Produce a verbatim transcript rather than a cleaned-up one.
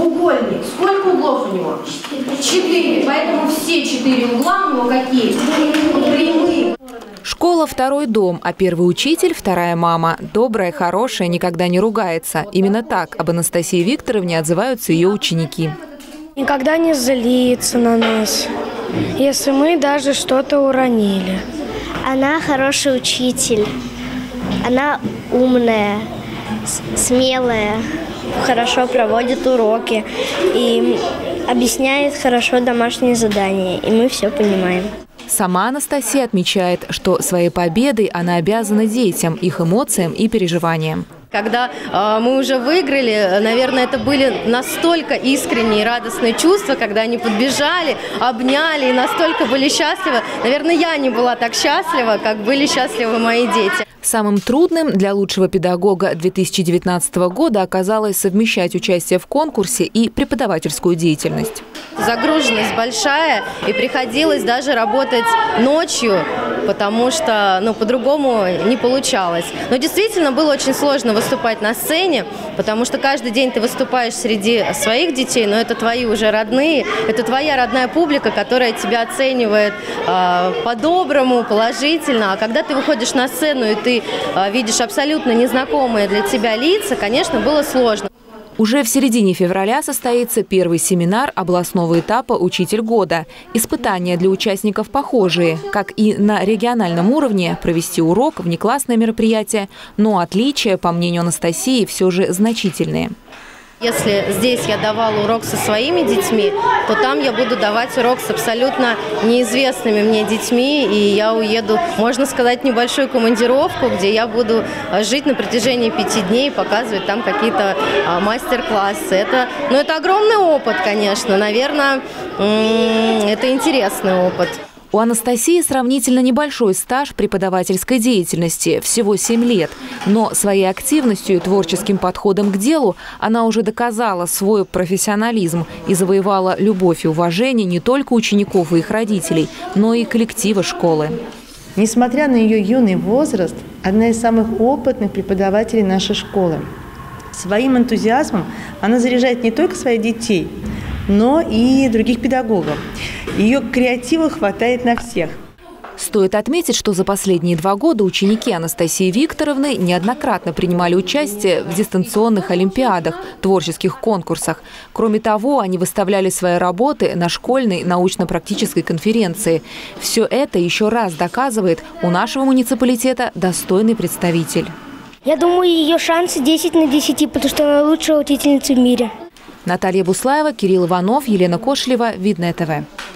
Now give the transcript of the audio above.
Треугольник. Сколько углов у него? Четыре. Поэтому все четыре угла у него какие? Прямые. Школа – второй дом, а первый учитель – вторая мама. Добрая, хорошая, никогда не ругается. Именно так об Анастасии Викторовне отзываются ее ученики. Никогда не злится на нас, если мы даже что-то уронили. Она хороший учитель, она умная, смелая, хорошо проводит уроки и объясняет хорошо домашние задания, и мы все понимаем. Сама Анастасия отмечает, что своей победой она обязана детям, их эмоциям и переживаниям. Когда э, мы уже выиграли, наверное, это были настолько искренние и радостные чувства, когда они подбежали, обняли и настолько были счастливы. Наверное, я не была так счастлива, как были счастливы мои дети. Самым трудным для лучшего педагога две тысячи девятнадцатого года оказалось совмещать участие в конкурсе и преподавательскую деятельность. Загруженность большая, и приходилось даже работать ночью, потому что ну, по-другому не получалось. Но действительно было очень сложно выступать на сцене, потому что каждый день ты выступаешь среди своих детей, но это твои уже родные, это твоя родная публика, которая тебя оценивает э, по-доброму, положительно. А когда ты выходишь на сцену и ты э, видишь абсолютно незнакомые для тебя лица, конечно, было сложно. Уже в середине февраля состоится первый семинар областного этапа «Учитель года». Испытания для участников похожие. Как и на региональном уровне, провести урок, внеклассное мероприятие. Но отличия, по мнению Анастасии, все же значительные. Если здесь я давала урок со своими детьми, то там я буду давать урок с абсолютно неизвестными мне детьми, и я уеду, можно сказать, в небольшую командировку, где я буду жить на протяжении пяти дней, показывать там какие-то мастер-классы. Это, ну, это огромный опыт, конечно, наверное, это интересный опыт. У Анастасии сравнительно небольшой стаж преподавательской деятельности – всего семь лет. Но своей активностью и творческим подходом к делу она уже доказала свой профессионализм и завоевала любовь и уважение не только учеников и их родителей, но и коллектива школы. Несмотря на ее юный возраст, одна из самых опытных преподавателей нашей школы. Своим энтузиазмом она заряжает не только своих детей, но и других педагогов. Ее креатива хватает на всех. Стоит отметить, что за последние два года ученики Анастасии Викторовны неоднократно принимали участие в дистанционных олимпиадах, творческих конкурсах. Кроме того, они выставляли свои работы на школьной научно-практической конференции. Все это еще раз доказывает, у нашего муниципалитета достойный представитель. Я думаю, ее шансы десять на десять, потому что она лучшая учительница в мире. Наталья Буслаева, Кирилл Иванов, Елена Кошелева, Видное ТВ.